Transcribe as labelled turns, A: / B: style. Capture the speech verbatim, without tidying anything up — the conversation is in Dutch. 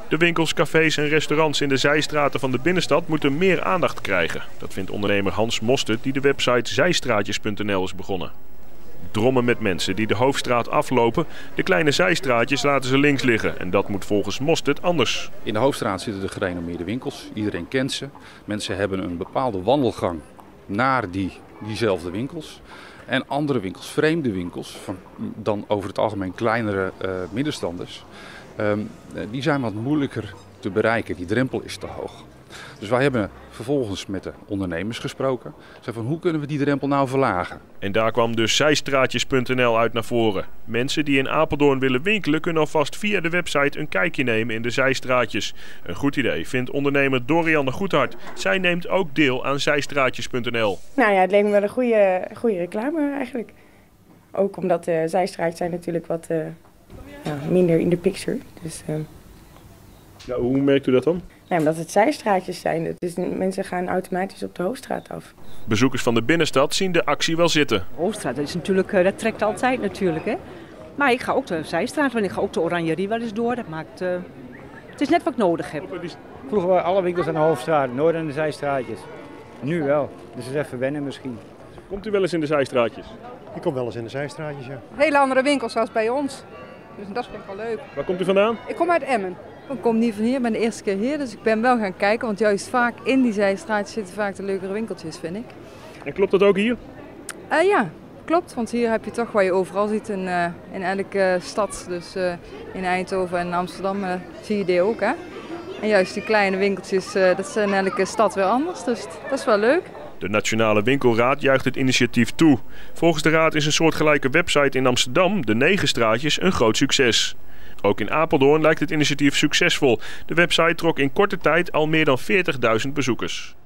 A: De winkels, cafés en restaurants in de zijstraten van de binnenstad moeten meer aandacht krijgen. Dat vindt ondernemer Hans Mostert, die de website zijstraatjes punt n l is begonnen. Drommen met mensen die de hoofdstraat aflopen. De kleine zijstraatjes laten ze links liggen. En dat moet volgens Mostert anders.
B: In de hoofdstraat zitten de gerenommeerde winkels. Iedereen kent ze. Mensen hebben een bepaalde wandelgang naar die, diezelfde winkels. En andere winkels, vreemde winkels, van dan over het algemeen kleinere uh, middenstanders, um, die zijn wat moeilijker te bereiken. Die drempel is te hoog. Dus wij hebben vervolgens met de ondernemers gesproken. Zeiden van hoe kunnen we die drempel nou verlagen?
A: En daar kwam dus zijstraatjes punt n l uit naar voren. Mensen die in Apeldoorn willen winkelen kunnen alvast via de website een kijkje nemen in de zijstraatjes. Een goed idee, vindt ondernemer Dorianne Goedhart. Zij neemt ook deel aan zijstraatjes punt n l.
C: Nou ja, het leek me wel een goede, goede reclame eigenlijk. Ook omdat de zijstraatjes zijn natuurlijk wat uh, ja, minder in de picture. Dus, uh...
A: ja, hoe merkt u dat dan?
C: Nee, omdat het zijstraatjes zijn, dus mensen gaan automatisch op de hoofdstraat af.
A: Bezoekers van de binnenstad zien de actie wel zitten.
D: De hoofdstraat, dat, is natuurlijk, dat trekt altijd natuurlijk. Hè? Maar ik ga ook de zijstraat, want ik ga ook de Oranjerie wel eens door. Dat maakt, uh, het is net wat ik nodig heb.
E: Vroeger waren alle winkels aan de hoofdstraat, nooit aan de zijstraatjes. Nu wel, dus het is even wennen misschien.
A: Komt u wel eens in de zijstraatjes?
F: Ik kom wel eens in de zijstraatjes, ja.
G: Hele andere winkels zoals bij ons. Dus dat vind ik wel leuk.
A: Waar komt u vandaan?
G: Ik kom uit Emmen.
H: Ik kom niet van hier, ik ben de eerste keer hier, dus ik ben wel gaan kijken. Want juist vaak in die zijstraatjes zitten vaak de leukere winkeltjes, vind ik.
A: En klopt dat ook hier?
H: Uh, ja, klopt. Want hier heb je toch wat je overal ziet in, uh, in elke uh, stad. Dus uh, in Eindhoven en Amsterdam uh, zie je die ook. Hè? En juist die kleine winkeltjes, uh, dat zijn in elke stad weer anders. Dus dat is wel leuk.
A: De Nationale Winkelraad juicht het initiatief toe. Volgens de raad is een soortgelijke website in Amsterdam, de Negen Straatjes, een groot succes. Ook in Apeldoorn lijkt het initiatief succesvol. De website trok in korte tijd al meer dan veertigduizend bezoekers.